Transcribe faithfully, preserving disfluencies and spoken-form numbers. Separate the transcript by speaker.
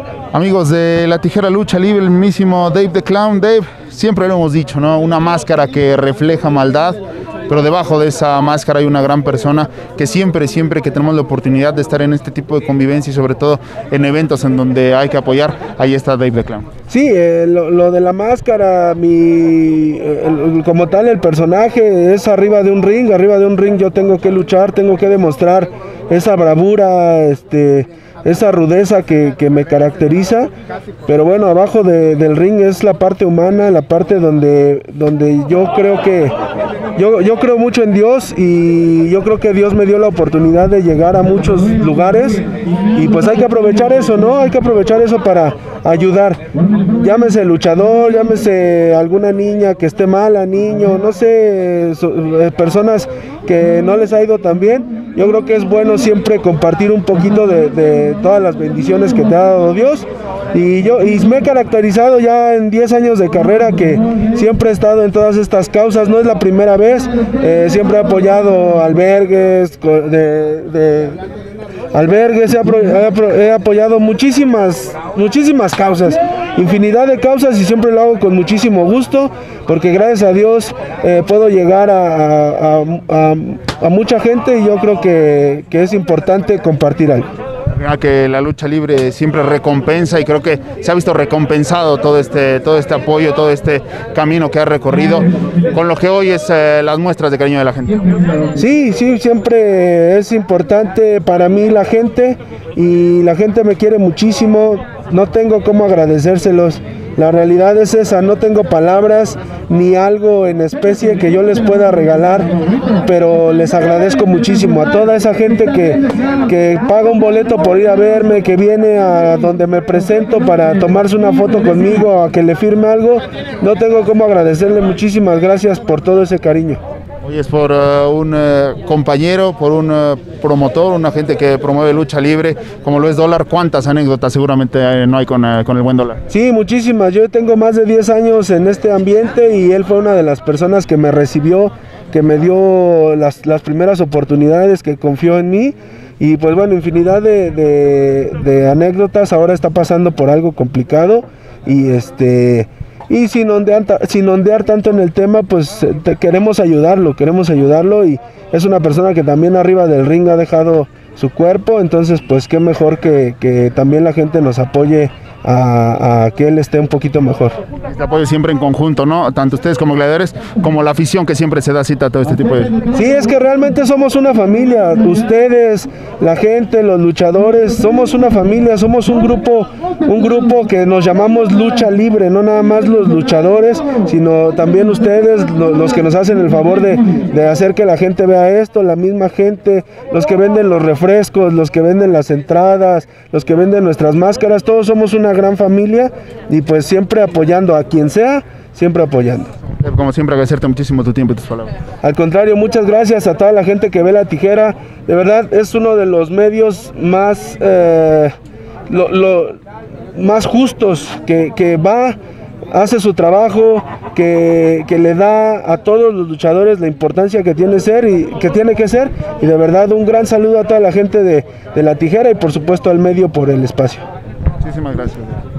Speaker 1: Amigos de La Tijera Lucha Libre, el mismísimo Dave the Clown. Dave, siempre lo hemos dicho, ¿no? Una máscara que refleja maldad, pero debajo de esa máscara hay una gran persona que siempre, siempre que tenemos la oportunidad de estar en este tipo de convivencia y sobre todo en eventos en donde hay que apoyar, ahí está Dave the Clown.
Speaker 2: Sí, eh, lo, lo de la máscara, mi, el, como tal el personaje es arriba de un ring, arriba de un ring yo tengo que luchar, tengo que demostrar esa bravura, este... esa rudeza que, que me caracteriza, pero bueno, abajo de, del ring es la parte humana, la parte donde, donde yo creo que, yo, yo creo mucho en Dios y yo creo que Dios me dio la oportunidad de llegar a muchos lugares y pues hay que aprovechar eso, ¿no? Hay que aprovechar eso para ayudar, llámese luchador, llámese alguna niña que esté mala, niño, no sé, so, personas que no les ha ido tan bien. Yo creo que es bueno siempre compartir un poquito de, de todas las bendiciones que te ha dado Dios. Y yo y me he caracterizado ya en diez años de carrera que siempre he estado en todas estas causas, no es la primera vez, eh, siempre he apoyado albergues, de, de albergues, he, he, he apoyado muchísimas, muchísimas causas, infinidad de causas y siempre lo hago con muchísimo gusto porque gracias a Dios eh, puedo llegar a, a, a, a mucha gente y yo creo que, que es importante compartir algo.
Speaker 1: Que la lucha libre siempre recompensa y creo que se ha visto recompensado todo este, todo este apoyo, todo este camino que ha recorrido con lo que hoy es eh, las muestras de cariño de la gente.
Speaker 2: Sí, sí, siempre es importante para mí la gente y la gente me quiere muchísimo, no tengo cómo agradecérselos. La realidad es esa, no tengo palabras ni algo en especie que yo les pueda regalar, pero les agradezco muchísimo a toda esa gente que, que paga un boleto por ir a verme, que viene a donde me presento para tomarse una foto conmigo, a que le firme algo. No tengo cómo agradecerle, muchísimas gracias por todo ese cariño.
Speaker 1: Hoy es por uh, un uh, compañero, por un uh, promotor, una gente que promueve lucha libre, como lo es Dólar. ¿Cuántas anécdotas seguramente uh, no hay con, uh, con el buen Dólar?
Speaker 2: Sí, muchísimas. Yo tengo más de diez años en este ambiente y él fue una de las personas que me recibió, que me dio las, las primeras oportunidades, que confió en mí. Y pues bueno, infinidad de, de, de anécdotas. Ahora está pasando por algo complicado y este... Y sin ondear, sin ondear tanto en el tema, pues te, queremos ayudarlo, queremos ayudarlo y es una persona que también arriba del ring ha dejado su cuerpo, entonces pues qué mejor que, que también la gente nos apoye a, a que él esté un poquito mejor.
Speaker 1: Este apoyo siempre en conjunto, ¿no? Tanto ustedes como gladiadores, como la afición que siempre se da cita a todo este tipo de...
Speaker 2: Sí, es que realmente somos una familia, ustedes, la gente, los luchadores, somos una familia, somos un grupo, un grupo que nos llamamos Lucha Libre, no nada más los luchadores, sino también ustedes, los que nos hacen el favor de, de hacer que la gente vea esto, la misma gente, los que venden los refrescos, los que venden las entradas, los que venden nuestras máscaras, todos somos una gran familia y pues siempre apoyando a quien sea, siempre apoyando.
Speaker 1: Como siempre, agradecerte muchísimo tu tiempo y tus palabras.
Speaker 2: Al contrario, muchas gracias a toda la gente que ve La Tijera. De verdad, es uno de los medios más, eh, lo, lo, más justos, que, que va, hace su trabajo, que, que le da a todos los luchadores la importancia que tiene, ser y, que tiene que ser. Y de verdad, un gran saludo a toda la gente de, de La Tijera y por supuesto al medio por el espacio.
Speaker 1: Muchísimas gracias.